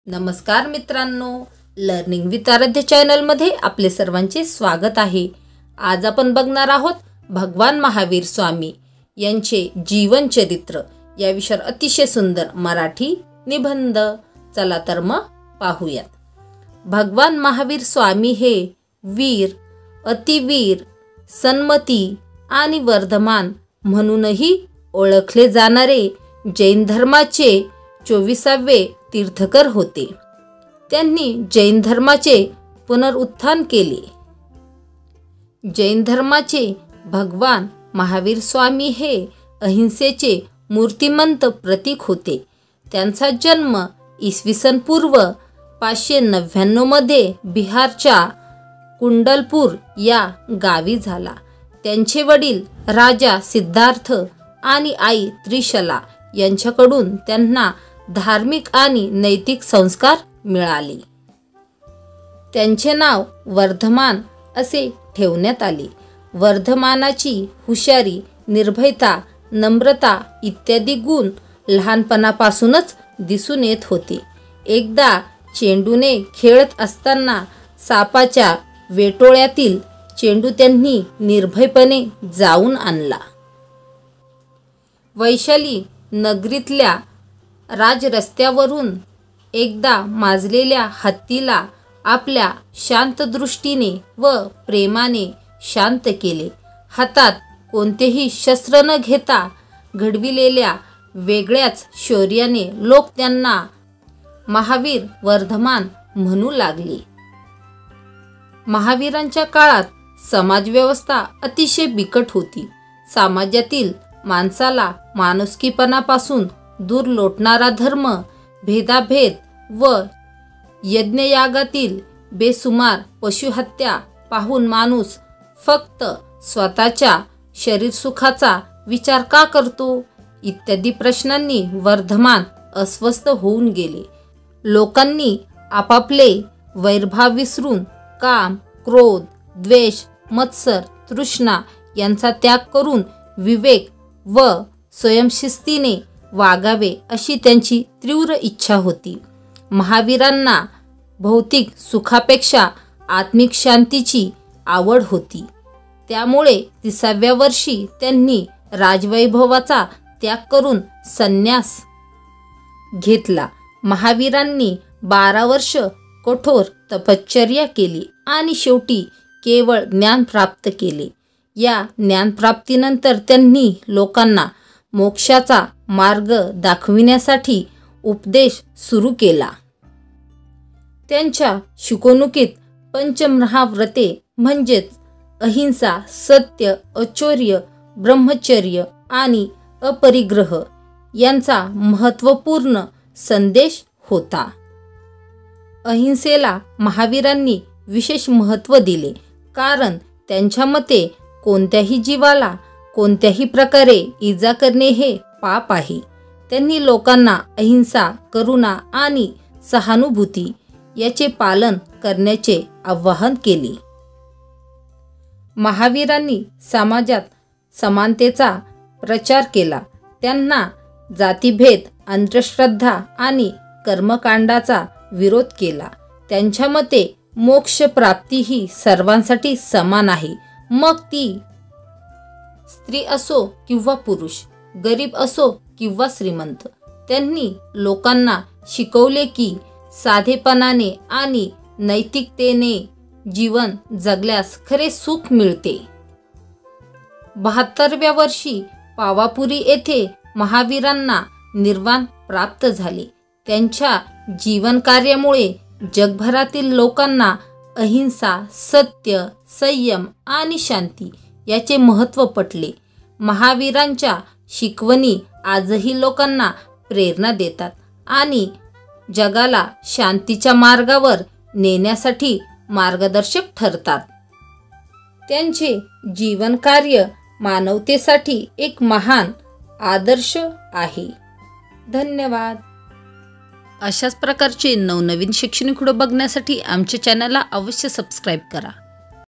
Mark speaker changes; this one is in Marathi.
Speaker 1: नमस्कार मित्रांनो, लर्निंग विथ आराध्य चॅनलमध्ये आपले सर्वांचे स्वागत आहे। आज आपण बघणार आहोत भगवान महावीर स्वामी यांचे जीवन चरित्र या विषयावर अतिशय सुंदर मराठी निबंध। चला तर मग पाहूयात। भगवान महावीर स्वामी हे वीर, अतिवीर, सन्मती आणि वर्धमान म्हणूनही ओळखले जाणारे जैन धर्माचे 24वे तीर्थकर होते। त्यांनी जैन धर्माचे पुनरुत्थान केले। जैन धर्माचे भगवान महावीर स्वामी हे अहिंसेचे मूर्तिमंत प्रतीक होते। त्यांचा जन्म इसवी सन पूर्व 599 मध्ये बिहारच्या कुंडलपूर या गावी झाला। त्यांचे वडील राजा सिद्धार्थ आणि आई त्रिशला यांच्याकडून त्यांना धार्मिक आणि नैतिक संस्कार मिळाले। त्यांचे नाव वर्धमान असे ठेवण्यात आले। वर्धमानाची हुशारी, निर्भयता, नम्रता इत्यादी गुण लहानपणापासूनच दिसून येत होते। एकदा चेंडूने खेळत असताना सापाच्या वेटोळ्यातील चेंडू त्यांनी निर्भयपणे जाऊन आणला। वैशाली नगरीतल्या राजरस्त्यावरून एकदा माजलेल्या हत्तीला आपल्या शांत दृष्टीने व प्रेमाने शांत केले। हातात कोणतेही शस्त्र न घेता घडविलेल्या वेगळ्याच शौर्याने लोक त्यांना महावीर वर्धमान म्हणू लागले। महावीरांच्या काळात समाजव्यवस्था अतिशय बिकट होती। समाजातील माणसाला माणुसकीपणापासून दूर लोटणारा धर्म, भेदाभेद व यज्ञयागातील बेसुमार पशुहत्या पाहून माणूस फक्त स्वतःच्या शरीरसुखाचा विचार का करतो इत्यादी प्रश्नांनी वर्धमान अस्वस्थ होऊन गेले। लोकांनी आपापले वैरभाव विसरून काम, क्रोध, द्वेष, मत्सर, तृष्णा यांचा त्याग करून विवेक व स्वयंशिस्तीने वागावे अशी त्यांची तीव्र इच्छा होती। महावीरांना भौतिक सुखापेक्षा आत्मिक शांतीची आवड होती। त्यामुळे 30व्या वर्षी त्यांनी राजवैभवाचा त्याग करून संन्यास घेतला। महावीरांनी 12 वर्ष कठोर तपश्चर्या केली आणि शेवटी केवळ ज्ञान प्राप्त केले। या ज्ञानप्राप्तीनंतर त्यांनी लोकांना मोक्षाचा मार्ग दाखविण्यासाठी उपदेश सुरू केला। त्यांच्या शिकवणुकीत पंचमहाव्रते म्हणजेच अहिंसा, सत्य, अचौर्य, ब्रह्मचर्य आणि अपरिग्रह यांचा महत्त्वपूर्ण संदेश होता। अहिंसेला महावीरांनी विशेष महत्त्व दिले, कारण त्यांच्या मते कोणत्याही जीवाला कोणत्याही प्रकारे इजा करणे हे पाप आहे। त्यांनी लोकांना अहिंसा, करुणा आणि सहानुभूती याचे पालन करण्याचे आवाहन केले। महावीरांनी समाजात समानतेचा प्रचार केला। त्यांना जातीभेद, अंधश्रद्धा आणि कर्मकांडाचा विरोध केला। त्यांच्या मते मोक्ष प्राप्ती ही सर्वांसाठी समान आहे, मग ती स्त्री असो किंवा पुरुष, गरीब असो किंवा श्रीमंत। त्यांनी लोकांना शिकवले की साधेपणाने आणि नैतिकतेने जीवन जगल्यास खरे सुख मिळते। 72व्या वर्षी पावापुरी येथे महावीरांना निर्वाण प्राप्त झाले। त्यांच्या जीवन कार्यामुळे जगभरातील लोकांना अहिंसा, सत्य, संयम आणि शांती याचे महत्त्व पटले। महावीरांच्या शिकवणी आजही लोकांना प्रेरणा देतात आणि जगाला शांतीच्या मार्गावर नेण्यासाठी मार्गदर्शक ठरतात। त्यांचे जीवन कार्य मानवतेसाठी एक महान आदर्श आहे। धन्यवाद। अशाच प्रकारचे नवनवीन शैक्षणिक व्हिडिओ बघण्यासाठी आमच्या चॅनलला अवश्य सबस्क्राईब करा।